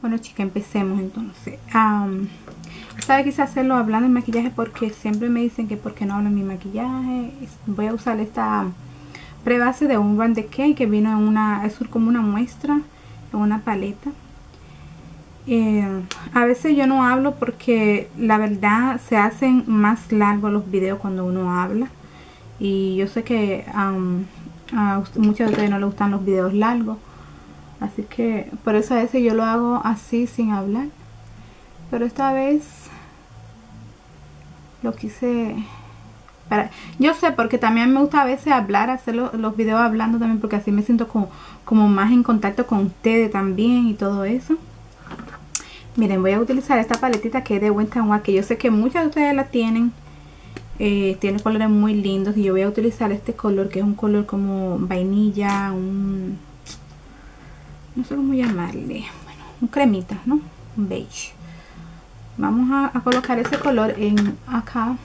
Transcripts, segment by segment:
Bueno, chicas, empecemos entonces. Esta vez quise hacerlo hablando de maquillaje porque siempre me dicen que porque no hablo en mi maquillaje. Voy a usar esta prebase de Urban Decay que vino en una, es como una muestra, en una paleta. A veces yo no hablo porque la verdad se hacen más largos los videos cuando uno habla. Y yo sé que a muchos de ustedes no les gustan los videos largos. Así que por eso a veces yo lo hago así sin hablar. Pero esta vez lo quise para... Yo sé, porque también me gusta a veces hablar, hacer los videos hablando también, porque así me siento como más en contacto con ustedes también y todo eso. Miren, voy a utilizar esta paletita que es de Wet n Wild, que yo sé que muchos de ustedes la tienen. Tiene colores muy lindos y yo voy a utilizar este color que es un color como vainilla, no sé cómo llamarle, bueno, un cremita, ¿no? Un beige. Vamos a colocar ese color en acá,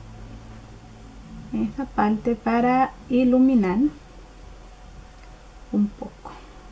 en esta parte, para iluminar un poco.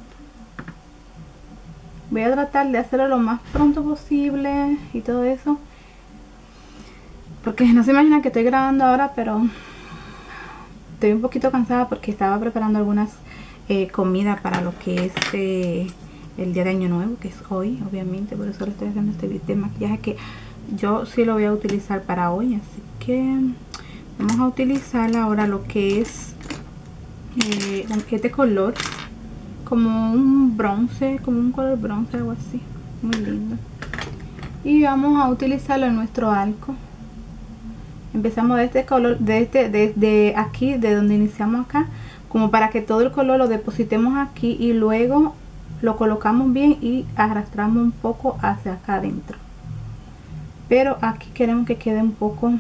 Voy a tratar de hacerlo lo más pronto posible y todo eso, porque no se imaginan que estoy grabando ahora, pero estoy un poquito cansada porque estaba preparando algunas comidas para lo que es el día de Año Nuevo, que es hoy, obviamente. Por eso le estoy haciendo este video de maquillaje, que yo sí lo voy a utilizar para hoy. Así que vamos a utilizar ahora lo que es este color, como un bronce, como un color bronce, algo así, muy lindo. Y vamos a utilizarlo en nuestro arco. Empezamos de este color, de aquí, de donde iniciamos acá, como para que todo el color lo depositemos aquí y luego lo colocamos bien y arrastramos un poco hacia acá adentro. Pero aquí queremos que quede un poco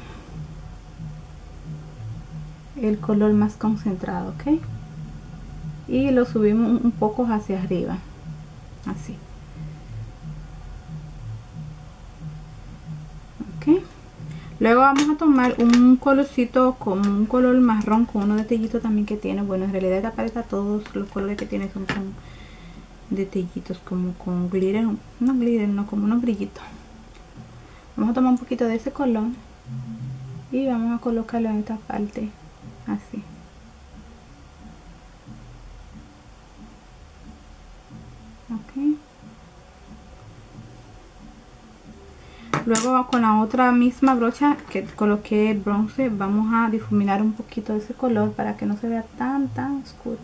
el color más concentrado, ¿ok? Y lo subimos un poco hacia arriba, así. ¿Ok? Luego vamos a tomar un colorcito como un color marrón con unos detallitos también que tiene. Bueno, en realidad esta paleta todos los colores que tiene son con detallitos, como con glitter, no glitter, no, como unos brillitos. Vamos a tomar un poquito de ese color y vamos a colocarlo en esta parte, así. Ok. Luego con la otra misma brocha que coloqué bronce, vamos a difuminar un poquito de ese color para que no se vea tan oscuro.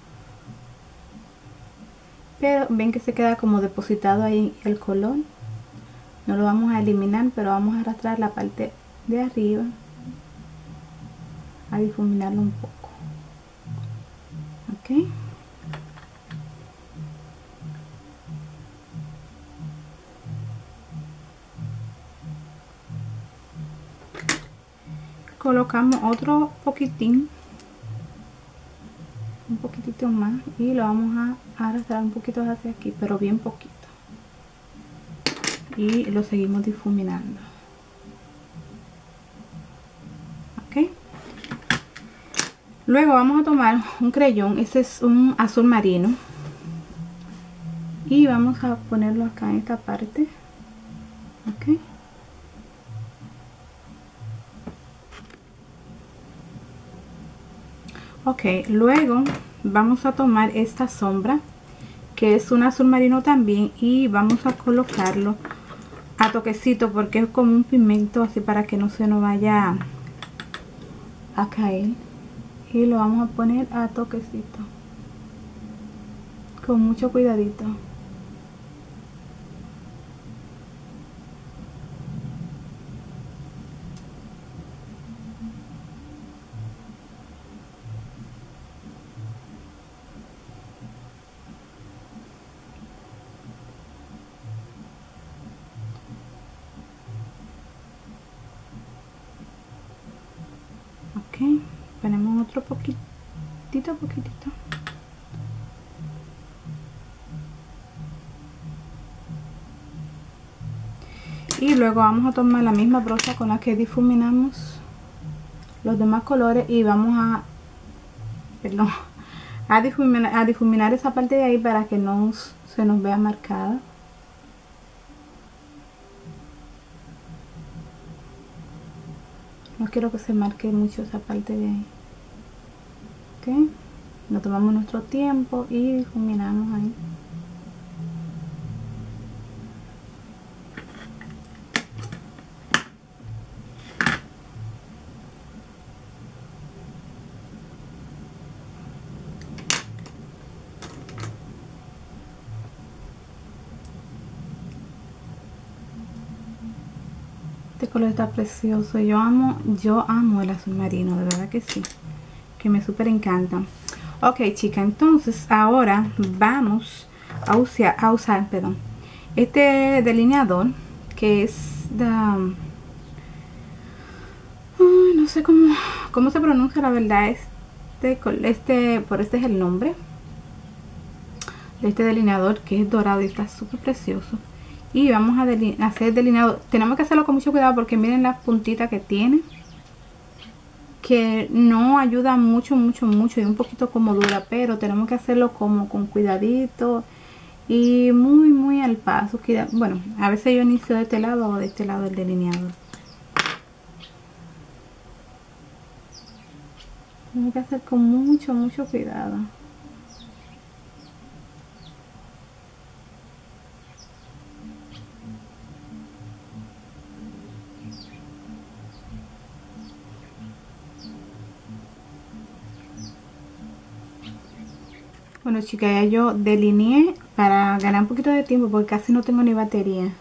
Pero ven que se queda como depositado ahí el color. No lo vamos a eliminar, pero vamos a arrastrar la parte de arriba a difuminarlo un poco. Ok. Colocamos otro poquitín, un poquitito más, y lo vamos a arrastrar un poquito hacia aquí, pero bien poquito, y lo seguimos difuminando. Ok. Luego vamos a tomar un crayón, este es un azul marino, y vamos a ponerlo acá en esta parte. Ok. Ok, luego vamos a tomar esta sombra que es un azul marino también y vamos a colocarlo a toquecito porque es como un pigmento, así para que no se nos vaya a caer, y lo vamos a poner a toquecito con mucho cuidadito. Ok, ponemos otro poquitito. Y luego vamos a tomar la misma brocha con la que difuminamos los demás colores y vamos a difuminar esa parte de ahí para que no se nos vea marcada. No quiero que se marque mucho esa parte de ahí. Ok, nos tomamos nuestro tiempo y difuminamos ahí. Este color está precioso. Yo amo el azul marino, de verdad que sí, que me súper encanta. Ok, chica, entonces ahora vamos a usar este delineador que es de no sé cómo se pronuncia, la verdad. Este es el nombre de este delineador, que es dorado y está súper precioso. Y vamos a hacer delineado. Tenemos que hacerlo con mucho cuidado porque miren las puntitas que tiene, que no ayuda mucho y un poquito como dura, pero tenemos que hacerlo como con cuidadito y muy al paso. Bueno, a veces yo inicio de este lado o de este lado del delineador. Tenemos que hacer con mucho cuidado. Bueno, chicas, ya yo delineé para ganar un poquito de tiempo porque casi no tengo ni batería.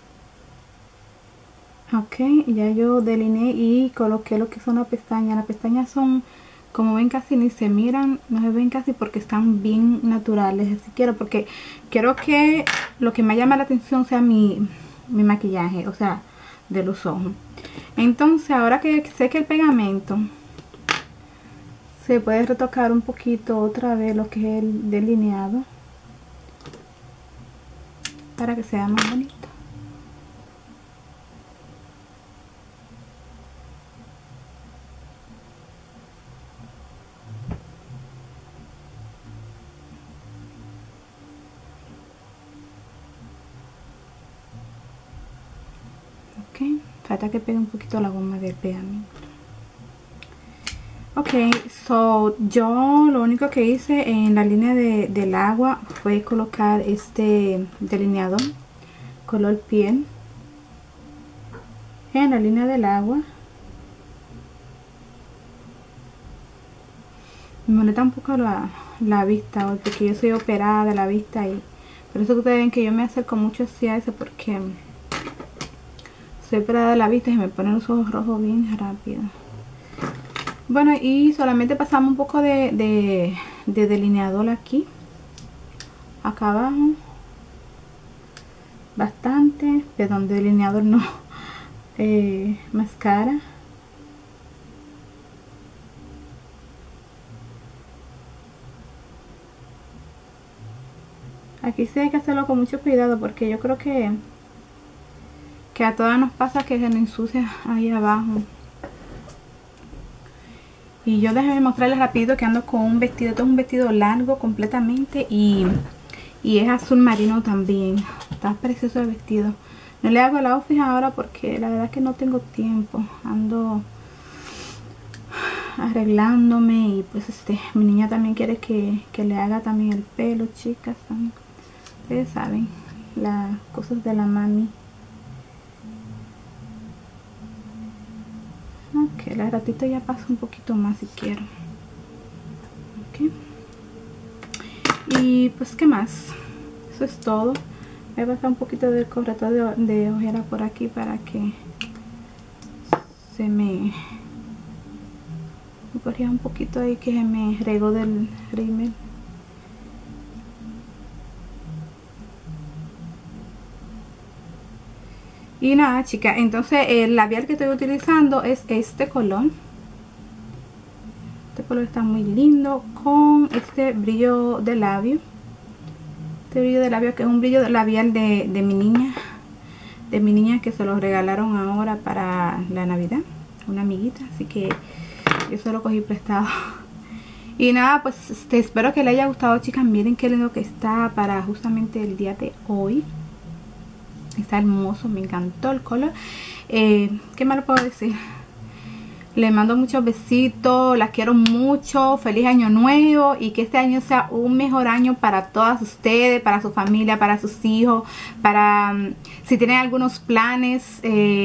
Ok, ya yo delineé y coloqué lo que son las pestañas. Las pestañas son, como ven, casi ni se miran, no se ven casi porque están bien naturales. Así porque quiero que lo que me llama la atención sea mi maquillaje, o sea, de los ojos. Entonces, ahora que sé que el pegamento se puede retocar un poquito otra vez lo que es el delineado para que sea más bonito. Ok, falta que pegue un poquito la goma del pegamento. Ok, yo lo único que hice en la línea del agua fue colocar este delineador color piel en la línea del agua. Me molesta un poco la vista, porque yo soy operada de la vista y por eso que ustedes ven que yo me acerco mucho hacia eso, porque soy operada de la vista y me ponen los ojos rojos bien rápido. Bueno, y solamente pasamos un poco de delineador aquí, acá abajo, bastante, perdón, delineador no, máscara. Aquí sí hay que hacerlo con mucho cuidado porque yo creo que a todas nos pasa que se nos ensucia ahí abajo. Y yo déjenme mostrarles rápido que ando con un vestido. Esto es un vestido largo completamente y es azul marino también. Está precioso el vestido. No le hago el outfit ahora porque la verdad es que no tengo tiempo. Ando arreglándome y pues mi niña también quiere que le haga también el pelo, chicas. Ustedes saben, las cosas de la mami. Ok, la ratito ya paso un poquito más si quiero. Ok. Y pues, ¿qué más? Eso es todo. Voy a pasar un poquito de corrector de ojera por aquí para que se me corrija un poquito ahí que se me regó del rímel. Y nada, chicas, entonces el labial que estoy utilizando es este color. Este color está muy lindo con este brillo de labio. Este brillo de labio que es un brillo de labial de mi niña. De mi niña que se lo regalaron ahora para la Navidad. Una amiguita, así que yo se lo cogí prestado. Y nada, pues espero que les haya gustado, chicas. Miren qué lindo que está para justamente el día de hoy. Está hermoso, me encantó el color. ¿Qué más le puedo decir? Les mando muchos besitos, las quiero mucho, feliz año nuevo y que este año sea un mejor año para todas ustedes, para su familia, para sus hijos, para si tienen algunos planes,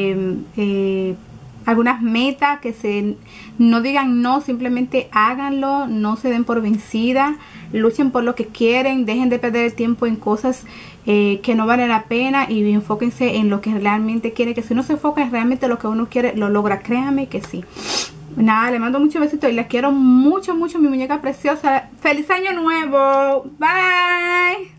algunas metas, que no digan no, simplemente háganlo, no se den por vencida, luchen por lo que quieren, dejen de perder el tiempo en cosas que no valen la pena y enfóquense en lo que realmente quieren, que si uno se enfoca en realmente lo que uno quiere, lo logra, créanme que sí. Nada, le mando muchos besitos y les quiero mucho, mucho, mi muñeca preciosa. ¡Feliz año nuevo! Bye.